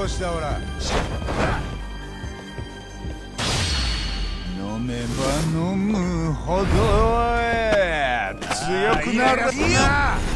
したほら。飲めば飲むほど強くなる。